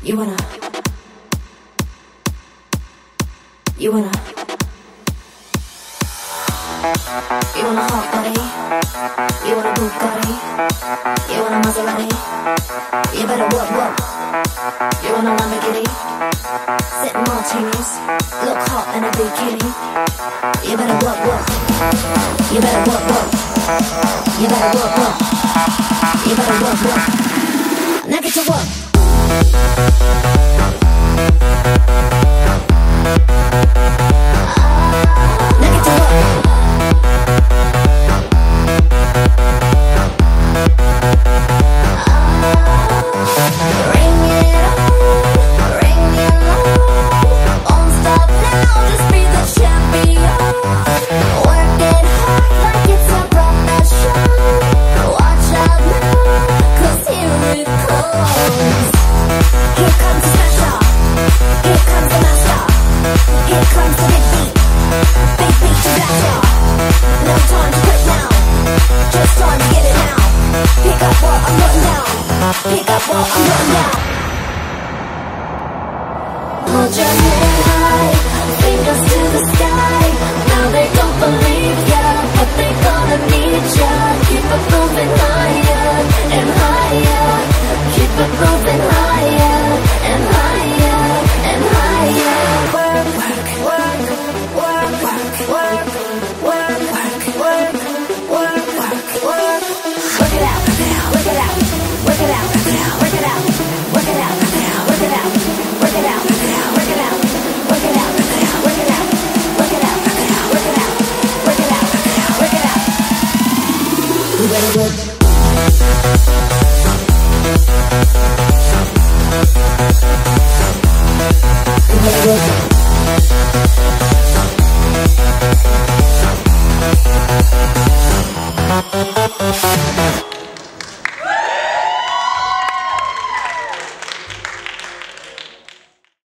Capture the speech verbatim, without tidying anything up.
You wanna, you wanna, you want a hot body, you want a Bugatti, you want a Maserati, you better work, work. You want a Lamborghini, sitting martinis, look hot in a bikini. You better work, work. You better work, work. You better work, work. You better work, work. Now get to work. Now get to work. Ring it on, ring it on. Won't stop now, just be the champion. Work it hard like it's a profession. Watch out now, 'cause here it comes. Here comes the smasher, here comes the master, here comes the big beat, big beat to blast ya. No time to quit now, just time to get it now. Pick up what I'm putting down, pick up what I'm putting down. Hold your head high, fingers to the sky. Now they don't believe ya, but they gonna need ya. Keep it moving higher and higher. Keep it moving higher and higher and higher. Work, work, work, work, work, work, work, work, work, work, work, work. Work it out, work it out, work it out, work it out, work it out, work it out, work it out, work it out, work it out, work it out, work it out, work it out, work it out, work it out, work it out. We better work.